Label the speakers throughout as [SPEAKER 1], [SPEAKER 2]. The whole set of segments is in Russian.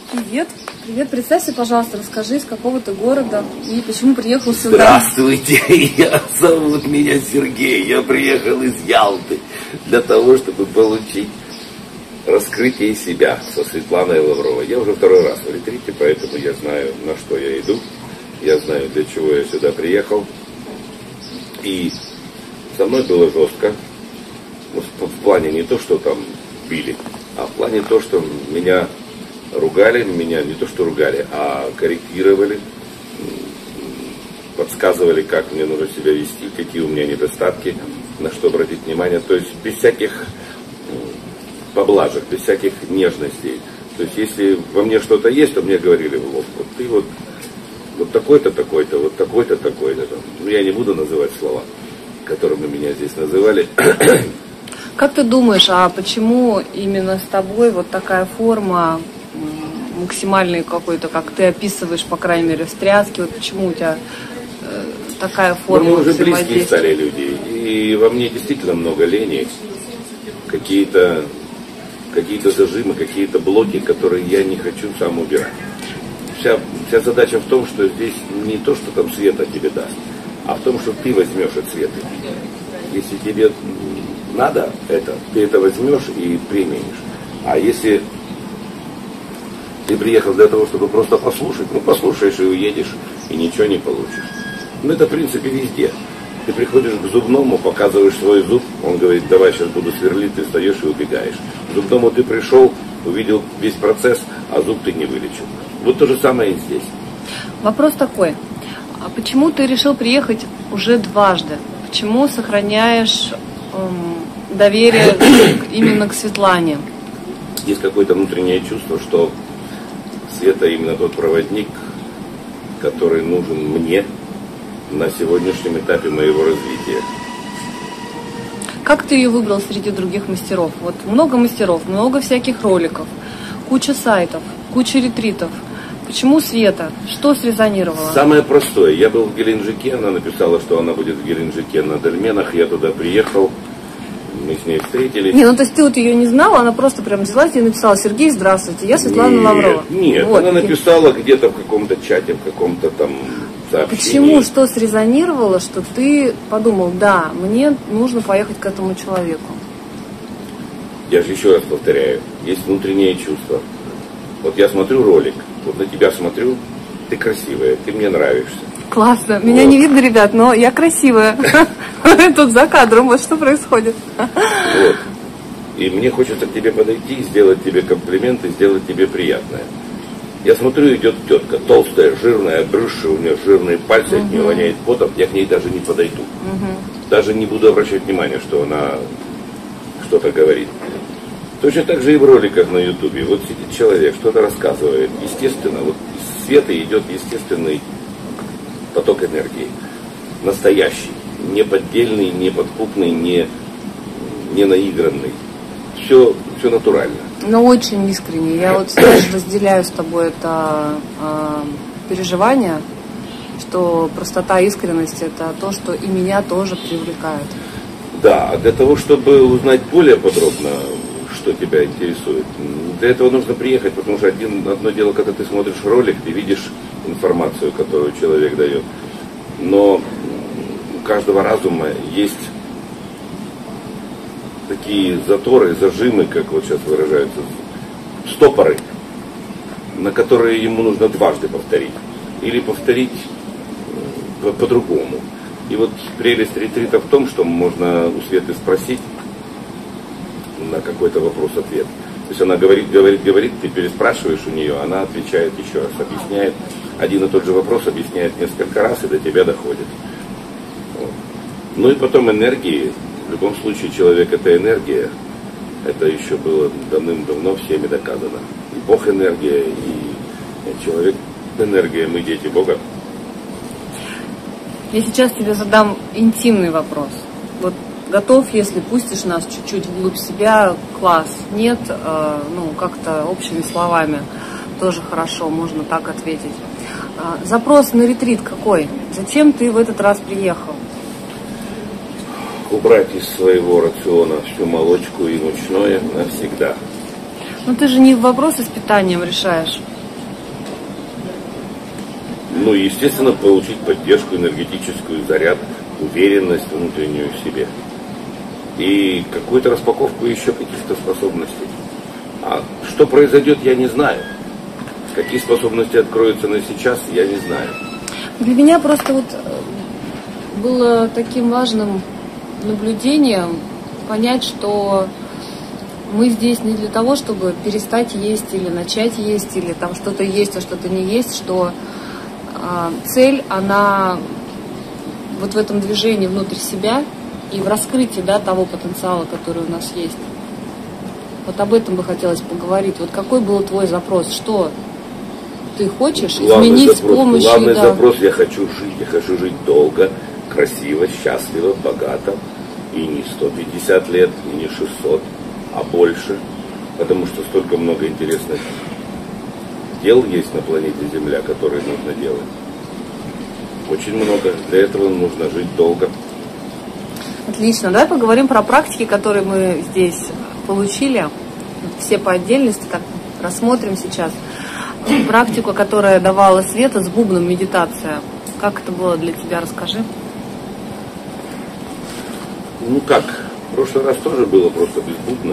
[SPEAKER 1] Привет. Привет, представься, пожалуйста, расскажи, из какого ты города и почему приехал сюда.
[SPEAKER 2] Здравствуйте, зовут меня Сергей, я приехал из Ялты для того, чтобы получить раскрытие себя со Светланой Лавровой. Я уже второй раз в ретрите, поэтому я знаю, на что я иду, я знаю, для чего я сюда приехал. И со мной было жестко, в плане не то, что там били, а в плане то, что меня ругали, меня не то что ругали, а корректировали, подсказывали, как мне нужно себя вести, какие у меня недостатки, на что обратить внимание. То есть без всяких поблажек, без всяких нежностей. То есть если во мне что-то есть, то мне говорили в лоб: вот ты вот такой-то, такой-то, вот такой-то, такой-то. Ну, я не буду называть слова, которыми меня здесь называли.
[SPEAKER 1] Как ты думаешь, а почему именно с тобой вот такая форма максимальной какой-то, как ты описываешь, по крайней мере, встряски, вот почему у тебя такая форма?
[SPEAKER 2] Мы уже близкие стали люди, и во мне действительно много лени, какие-то зажимы, какие-то блоки, которые я не хочу сам убирать. Вся задача в том, что здесь не то, что там Света тебе даст, а в том, что ты возьмешь от Светы. Если тебе надо это, ты это возьмешь и применишь. А если ты приехал для того, чтобы просто послушать, ну послушаешь и уедешь, и ничего не получишь. Ну это в принципе везде. Ты приходишь к зубному, показываешь свой зуб, он говорит: давай сейчас буду сверлить, ты встаешь и убегаешь. К зубному ты пришел, увидел весь процесс, а зуб ты не вылечил. Вот то же самое и здесь.
[SPEAKER 1] Вопрос такой: а почему ты решил приехать уже дважды? Почему сохраняешь доверие именно к Светлане?
[SPEAKER 2] Есть какое-то внутреннее чувство, что Света именно тот проводник, который нужен мне на сегодняшнем этапе моего развития.
[SPEAKER 1] Как ты ее выбрал среди других мастеров? Вот много мастеров, много всяких роликов, куча сайтов, куча ретритов. Почему Света? Что срезонировало?
[SPEAKER 2] Самое простое. Я был в Геленджике, она написала, что она будет в Геленджике на Дольменах. Я туда приехал, мы с ней встретились.
[SPEAKER 1] Не, ну то есть ты вот ее не знала, она просто прям взяла и написала: Сергей, здравствуйте, я Светлана Лаврова.
[SPEAKER 2] Нет, вот. Она написала где-то в каком-то чате, в каком-то там сообщении.
[SPEAKER 1] Почему, что срезонировало, что ты подумал: да, мне нужно поехать к этому человеку?
[SPEAKER 2] Я же еще раз повторяю, есть внутреннее чувство. Вот я смотрю ролик, вот на тебя смотрю, ты красивая, ты мне нравишься.
[SPEAKER 1] Классно. Меня не видно, ребят, но я красивая. Тут за кадром, вот что происходит.
[SPEAKER 2] Вот. И мне хочется к тебе подойти, сделать тебе комплимент и сделать тебе приятное. Я смотрю, идет тетка, толстая, жирная, брюшная, у нее жирные пальцы, от нее воняет потом, я к ней даже не подойду. Даже не буду обращать внимания, что она что-то говорит. Точно так же и в роликах на Ютубе. Вот сидит человек, что-то рассказывает. Естественно, вот из света идет естественный поток энергии. Настоящий. Не поддельный, не подкупный, не наигранный. Все натурально.
[SPEAKER 1] Но очень искренне. Я вот, знаешь, разделяю с тобой это переживание, что простота, искренность — это то, что и меня тоже привлекает.
[SPEAKER 2] Да, а для того, чтобы узнать более подробно, что тебя интересует, для этого нужно приехать, потому что одно дело, когда ты смотришь ролик, ты видишь информацию, которую человек дает. Но у каждого разума есть такие заторы, зажимы, как вот сейчас выражаются, стопоры, на которые ему нужно дважды повторить. Или повторить по-другому. И вот прелесть ретрита в том, что можно у Светы спросить на какой-то вопрос-ответ. То есть она говорит, ты переспрашиваешь у нее, она отвечает еще раз, объясняет. Один и тот же вопрос объясняет несколько раз, и до тебя доходит. Вот. Ну и потом энергии. В любом случае человек — это энергия. Это еще было давным-давно всеми доказано. И Бог — энергия, и человек — энергия. Мы дети Бога.
[SPEAKER 1] Я сейчас тебе задам интимный вопрос. Вот готов, если пустишь нас чуть-чуть вглубь себя, класс. Нет, как-то общими словами тоже хорошо, можно так ответить. Запрос на ретрит какой? Зачем ты в этот раз приехал?
[SPEAKER 2] Убрать из своего рациона всю молочку и мучное навсегда.
[SPEAKER 1] Ну ты же не вопросы с питанием решаешь.
[SPEAKER 2] Ну и, естественно, получить поддержку, энергетическую, заряд, уверенность внутреннюю в себе. И какую-то распаковку еще каких-то способностей. А что произойдет, я не знаю. Какие способности откроются на сейчас, я не знаю.
[SPEAKER 1] Для меня просто вот было таким важным наблюдением понять, что мы здесь не для того, чтобы перестать есть или начать есть, или там что-то есть, а что-то не есть, что цель, она вот в этом движении внутрь себя и в раскрытии, да, того потенциала, который у нас есть. Вот об этом бы хотелось поговорить. Вот какой был твой запрос? Что ты хочешь изменить с помощью...
[SPEAKER 2] Главный запрос: я хочу жить долго, красиво, счастливо, богато. И не 150 лет, и не 600, а больше. Потому что столько много интересных дел есть на планете Земля, которые нужно делать. Очень много. Для этого нужно жить долго.
[SPEAKER 1] Отлично. Давай поговорим про практики, которые мы здесь получили. Все по отдельности, так рассмотрим сейчас. Практику, которая давала Света с бубном, медитация. Как это было для тебя? Расскажи.
[SPEAKER 2] Ну как, в прошлый раз тоже было просто без бубна.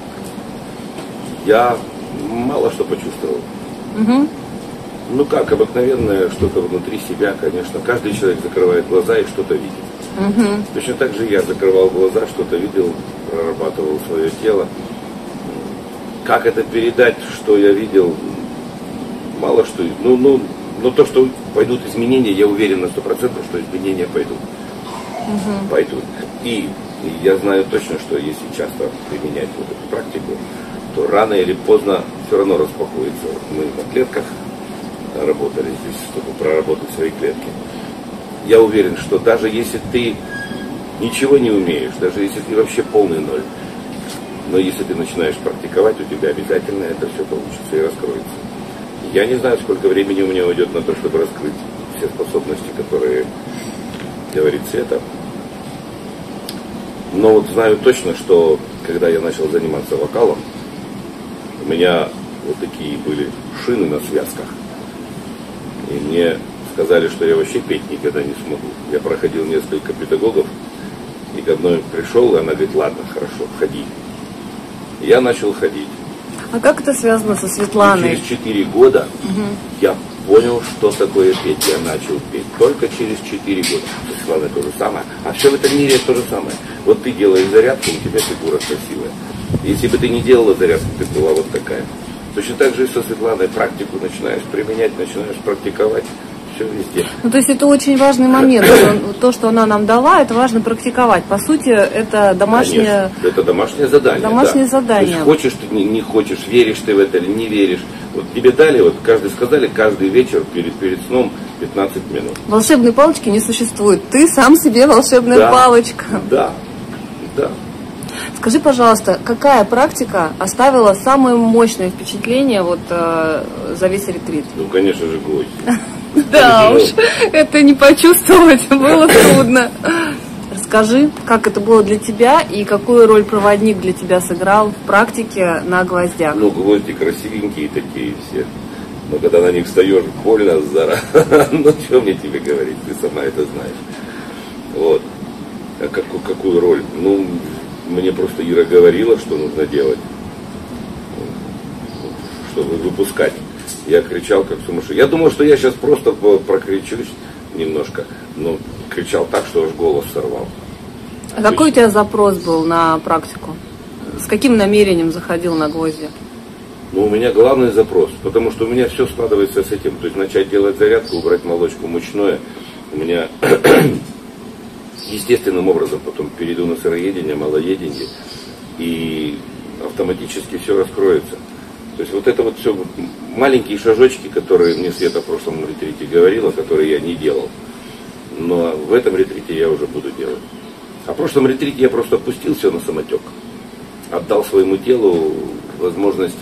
[SPEAKER 2] Я мало что почувствовал.
[SPEAKER 1] Угу.
[SPEAKER 2] Ну как, обыкновенное что-то внутри себя, конечно. Каждый человек закрывает глаза и что-то видит.
[SPEAKER 1] Угу.
[SPEAKER 2] Точно так же я закрывал глаза, что-то видел, прорабатывал свое тело. Как это передать, что я видел, мало что. Но то, что пойдут изменения, я уверен на 100%, что изменения пойдут.
[SPEAKER 1] Угу.
[SPEAKER 2] Пойдут. И я знаю точно, что если часто применять вот эту практику, то рано или поздно все равно распакуется. Мы на клетках работали здесь, чтобы проработать свои клетки. Я уверен, что даже если ты ничего не умеешь, даже если ты вообще полный ноль, но если ты начинаешь практиковать, у тебя обязательно это все получится и раскроется. Я не знаю, сколько времени у меня уйдет на то, чтобы раскрыть все способности, которые говорит Света. Но вот знаю точно, что когда я начал заниматься вокалом, у меня вот такие были шины на связках. И мне сказали, что я вообще петь никогда не смогу. Я проходил несколько педагогов, и к одной пришел, и она говорит: ладно, хорошо, ходи. И я начал ходить.
[SPEAKER 1] А как это связано со Светланой?
[SPEAKER 2] И через 4 года я понял, что такое петь. Я начал петь только через 4 года. Со Светланой то же самое. А все в этом мире то же самое. Вот ты делаешь зарядку, у тебя фигура красивая. Если бы ты не делала зарядку, ты была вот такая. Точно так же и со Светланой практику начинаешь применять, начинаешь практиковать. Все везде.
[SPEAKER 1] Ну, то есть это очень важный момент. То, что она нам дала, это важно практиковать. По сути, это домашнее...
[SPEAKER 2] Конечно, это домашнее задание.
[SPEAKER 1] Домашнее задание.
[SPEAKER 2] То есть хочешь ты, не хочешь, веришь ты в это или не веришь. Вот тебе дали, вот каждый сказали, каждый вечер перед сном 15 минут.
[SPEAKER 1] Волшебной палочки не существует. Ты сам себе волшебная палочка.
[SPEAKER 2] Да, да.
[SPEAKER 1] Скажи, пожалуйста, какая практика оставила самое мощное впечатление вот за весь ретрит?
[SPEAKER 2] Ну, конечно же, гвозди.
[SPEAKER 1] Да уж, это не почувствовать было трудно. Расскажи, как это было для тебя и какую роль проводник для тебя сыграл в практике на гвоздях?
[SPEAKER 2] Ну, гвозди красивенькие такие все. Но когда на них встаешь, больно, зараза. Ну, что мне тебе говорить, ты сама это знаешь. Вот. А какую роль? Ну, мне просто Ира говорила, что нужно делать, чтобы выпускать. Я кричал как сумасшедший. Я думал, что я сейчас просто прокричусь немножко, но кричал так, что аж голос сорвал.
[SPEAKER 1] А какой у тебя запрос был на практику? С каким намерением заходил на гвозди?
[SPEAKER 2] Ну, у меня главный запрос, потому что у меня все складывается с этим. То есть начать делать зарядку, убрать молочку мучное. У меня естественным образом потом перейду на сыроедение, малоедение, и автоматически все раскроется. То есть вот это вот все маленькие шажочки, которые мне Света в прошлом ретрите говорила, которые я не делал. Но в этом ретрите я уже буду делать. А в прошлом ретрите я просто опустил все на самотек. Отдал своему телу возможность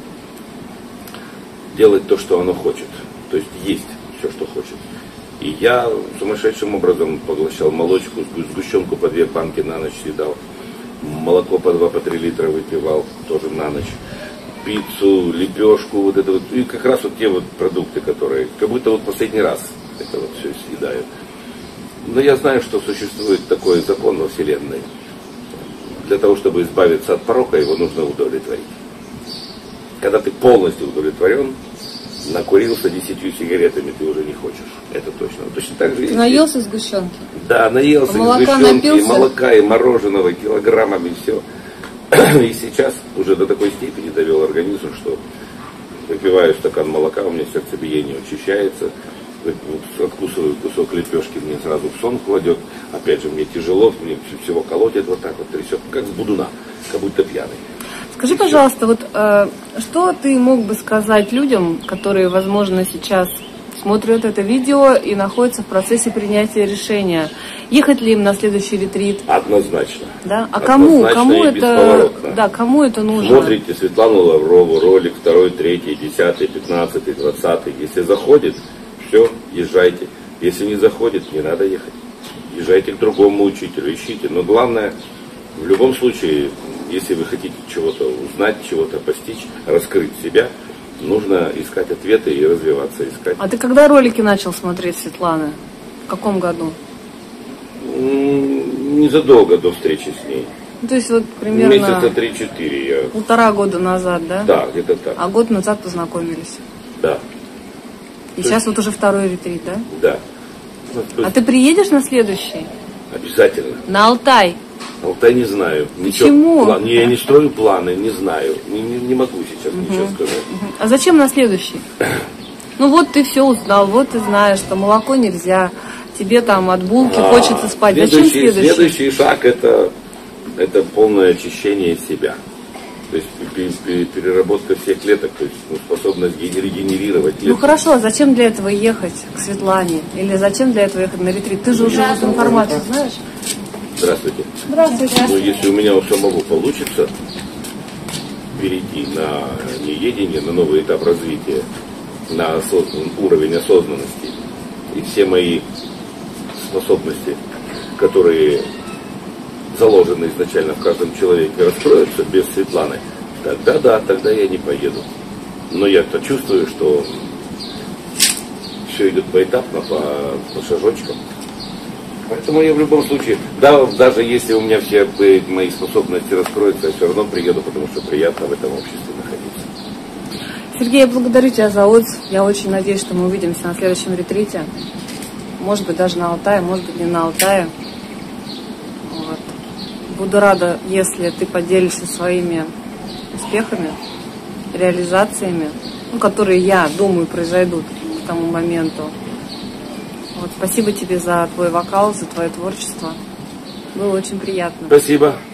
[SPEAKER 2] делать то, что оно хочет. То есть есть все, что хочет. И я сумасшедшим образом поглощал молочку, сгущенку по 2 банки на ночь съедал. Молоко по 2-3 литра выпивал тоже на ночь. пиццу, лепешку, вот это вот, и как раз вот те вот продукты, которые, как будто вот последний раз это вот все съедаю. Но я знаю, что существует такой закон во Вселенной. Для того, чтобы избавиться от порока, его нужно удовлетворить. Когда ты полностью удовлетворен, накурился 10 сигаретами, ты уже не хочешь. Это точно. Точно так же.
[SPEAKER 1] Ты наелся сгущенки?
[SPEAKER 2] Да, наелся сгущенки, и молока, и мороженого, и килограммами, и все. И сейчас уже до такой степени довел организм, что выпиваю стакан молока, у меня сердцебиение учащается, откусываю кусок лепешки, мне сразу в сон кладет. Опять же, мне тяжело, мне всего колотит вот так вот, трясет, как с будуна, как будто пьяный.
[SPEAKER 1] Скажи, пожалуйста, вот что ты мог бы сказать людям, которые, возможно, сейчас смотрят это видео и находятся в процессе принятия решения, ехать ли им на следующий ретрит?
[SPEAKER 2] Однозначно.
[SPEAKER 1] Да? А
[SPEAKER 2] Однозначно
[SPEAKER 1] кому
[SPEAKER 2] и
[SPEAKER 1] это, да, кому это нужно?
[SPEAKER 2] Смотрите Светлану Лаврову, ролик 2, 3, 10, 15, 20. Если заходит, все, езжайте. Если не заходит, не надо ехать. Езжайте к другому учителю, ищите. Но главное, в любом случае, если вы хотите чего-то узнать, чего-то постичь, раскрыть себя, нужно искать ответы и развиваться, искать.
[SPEAKER 1] А ты когда ролики начал смотреть Светланы? В каком году?
[SPEAKER 2] Незадолго до встречи с ней.
[SPEAKER 1] Ну, то есть вот примерно...
[SPEAKER 2] Месяца 3-4 я...
[SPEAKER 1] 1,5 года назад, да?
[SPEAKER 2] Да, где-то так.
[SPEAKER 1] А год назад познакомились?
[SPEAKER 2] Да.
[SPEAKER 1] И сейчас вот уже 2-й ретрит, да?
[SPEAKER 2] Да.
[SPEAKER 1] А ты приедешь на следующий?
[SPEAKER 2] Обязательно.
[SPEAKER 1] На Алтай?
[SPEAKER 2] Алтай не знаю.
[SPEAKER 1] Почему?
[SPEAKER 2] Я не строю планы, не знаю. Не могу сейчас ничего сказать.
[SPEAKER 1] А зачем на следующий? Ну вот ты все узнал, вот ты знаешь, что молоко нельзя, тебе там от булки хочется спать. Зачем следующий?
[SPEAKER 2] Следующий шаг это полное очищение себя. То есть переработка всех клеток, то есть способность регенерировать клетки.
[SPEAKER 1] Ну хорошо, а зачем для этого ехать к Светлане? Или зачем для этого ехать на ретрит? Ты же уже эту информацию знаешь?
[SPEAKER 2] Здравствуйте.
[SPEAKER 1] Здравствуйте.
[SPEAKER 2] Но если у меня у самого получится перейти на неедение, на новый этап развития, на уровень осознанности, и все мои способности, которые заложены изначально в каждом человеке, раскроются без Светланы, тогда да, тогда я не поеду. Но я-то чувствую, что все идет поэтапно, по шажочкам. Поэтому я в любом случае, да, даже если у меня все мои способности раскроются, я все равно приеду, потому что приятно в этом обществе находиться.
[SPEAKER 1] Сергей, я благодарю тебя за отзыв. Я очень надеюсь, что мы увидимся на следующем ретрите. Может быть, даже на Алтае, может быть, не на Алтае. Вот. Буду рада, если ты поделишься своими успехами, реализациями, которые, я думаю, произойдут к тому моменту. Вот, спасибо тебе за твой вокал, за твое творчество. Было очень приятно.
[SPEAKER 2] Спасибо.